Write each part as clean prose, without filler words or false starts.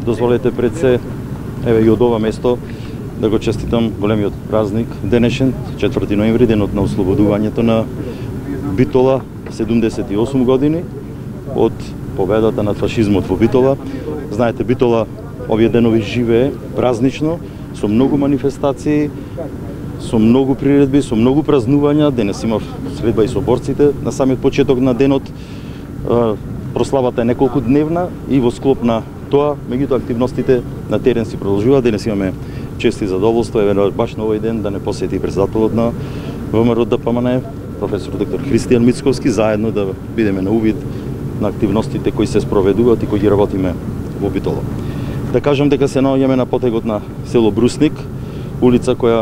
дозволете пред се, еве и од ова место, да го честитам големиот празник денешен, 4 ноември, денот на ослободувањето на Битола, 78 години од победата над фашизмот во Битола. Знаете, Битола овие денови живее празнично, со многу манифестации, со многу приредби, со многу празнувања. Денес имав средба и со борците на самиот почеток на денот. Прославата е неколку дневна и во склоп на тоа, меѓутоа активностите на терен си продолжуваат. Денес имаме чест и задоволство, еве баш на овој ден да не посети председателот на ВМРО ДПМН, професор доктор Христијан Мицковски, заедно да бидеме на увид на активностите кои се спроведуваат и кои ги работиме во Битола. Да кажам дека се наоѓаме на потегот на село Брусник, улица која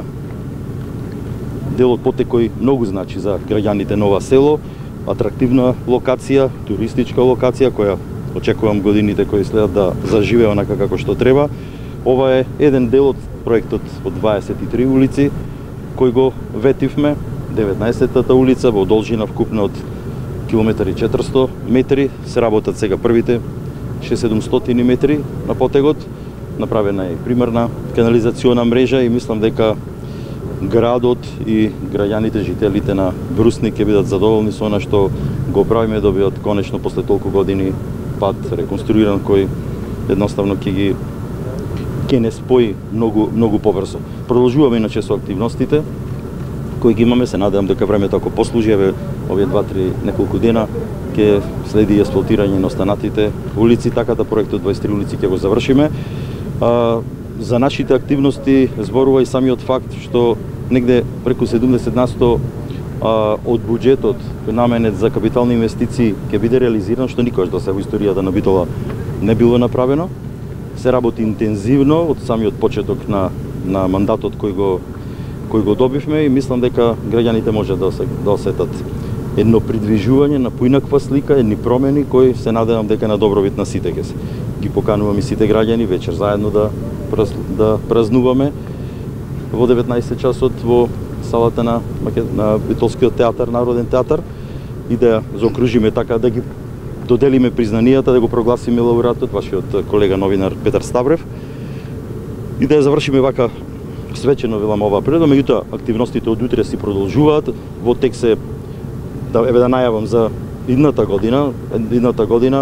делот потек кој многу значи за граѓаните на ова село, атрактивна локација, туристичка локација која очекувам годините кои следат да заживее онака како што треба. Ова е еден дел од проектот од 23 улици кој го ветивме. 19-та улица во должина вкупна од километри 400 метри, се работат сега првите 600-700 метри на потегот. Направена е примерна канализациона мрежа и мислам дека градот и граѓаните, жителите на Брусник ќе бидат задоволни со она што го правиме, добиат конечно после толку години пат реконструиран кој едноставно ќе не спои многу побрзо. Продолжуваме иначе со активностите кои ги имаме, се надевам дека времето ако послужи, еве овие 2-3 неколку дена ќе следи асфалтирање на останатите улици, така да проектот 23 улици ќе го завршиме. За нашите активности зборува и самиот факт што негде преку 70% од буџетот наменет за капитални инвестиции ќе биде реализиран, што никогаш до сега во историјата на Битола не било направено. Се работи интензивно од самиот почеток на мандатот кој го добивме и мислам дека граѓаните може да осетат едно придвижување на поинаква слика, едни промени кои се надевам дека на добровит на сите ќе се. Ги поканувам и сите граѓани вечер заедно да празнуваме во 19 часот во салата на Битолскиот театар, Народен театар, и да заокружиме така да ги доделиме признанијата, да го прогласиме лауреатот, вашиот колега новинар Петар Ставрев, и да ја завршиме вака свечено, велам, ова природа. Меѓутоа, активностите од утре си продолжуваат. Во тек се, да најавам за идната година,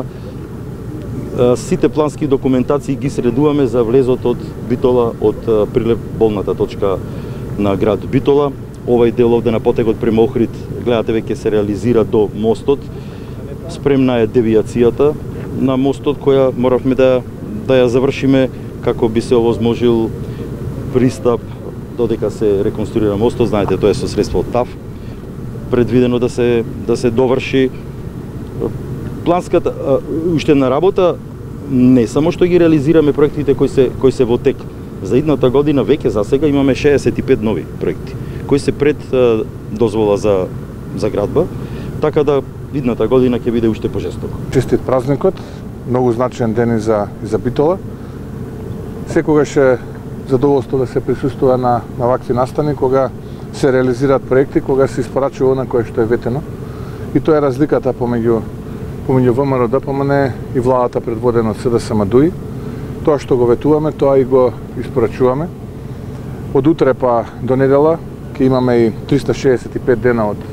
сите плански документации ги средуваме за влезот од Битола, од прилеп болната точка на град Битола. Овај дел овде на потегот према Охрид, гледате, веќе се реализира до мостот. Спремна е девијацијата на мостот, која моравме да ја завршиме како би се овозможил пристап додека се реконструира мостот. Знаете, тоа е со средство од ТАФ предвидено да се доврши. Планската уште на работа не само што ги реализираме проектите кои се во тек. За идната година веќе за сега имаме 65 нови проекти кои се пред дозвола за градба, така да идната година ќе биде уште пожестоко. Честит празникот, многу значаен ден и за Битола. Секогаш е задоволство да се присуствува на вакви настани кога се реализираат проекти, кога се испорачува она кое што е ветено. И тоа е разликата помеѓу ВМРО ДПМН и владата предводена од СДСМ ДУИ. Тоа што го ветуваме, тоа и го испорачуваме. Од утре па до недела ќе имаме и 365 дена од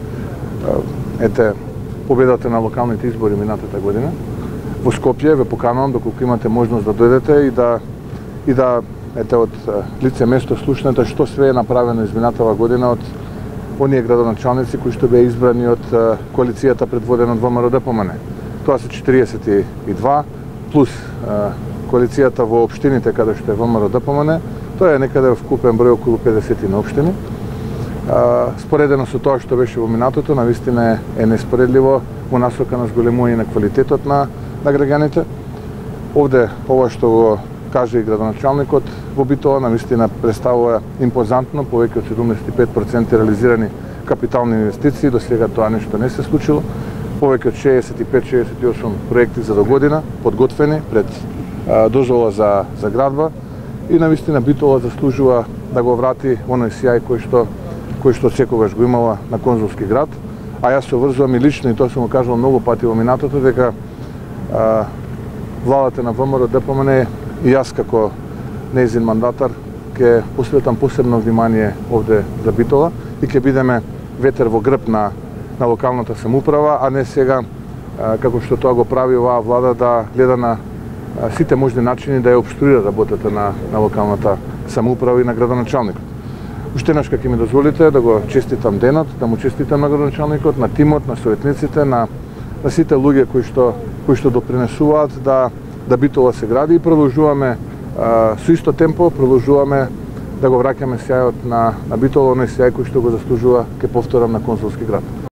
победата на локалните избори минатата година. Во Скопје ве поканувам доколку имате можност да дојдете и да од лице место слушнете што све е направено изминатава година од оние градоначалници кои што беа избрани од коалицијата предводена од ВМРО ДПМН. Тоа се 42 плюс коалицијата во општините каде што е ВМРО ДПМН. Тоа е некаде вкупен број околу 50 на општини. Споредено со тоа што беше во минатото, навистина е неспоредливо во насока на зголемување на квалитетот на граѓаните. Овде ова што го каже и градоначалникот во Битола, навистина представува импозантно, повеќе од 75% реализирани капитални инвестиции, до сега тоа нешто не се случило. Повеќе од 65-68 проекти за до година, подготвени пред дозвола за градба, и навистина Битола заслужува да го врати оној сјај кој што секогаш го имала на конзулски град. А јас се врзувам и лично, и тоа сум го кажал многу пати во минатото, дека владата на ВМРО ДПМН и јас како нејзин мандатар ќе посветам посебно внимание овде за Битола и ќе бидеме ветер во грб на локалната самоуправа, а не сега како што тоа го прави оваа влада да гледа на сите можни начини да ја обструира работата на локалната самоуправа и на градоначалникот. Уште еднаш ќе ми дозволите да го честитам денот, да му честитам на градоначалникот, на тимот, на советниците, на сите луѓе кои што допринесуваат да Битола се гради и продолжуваме со исто темпо, продолжуваме да го враќаме сјајот на Битола, оној сјај кој што го заслужува, ќе повторам, на консулски град.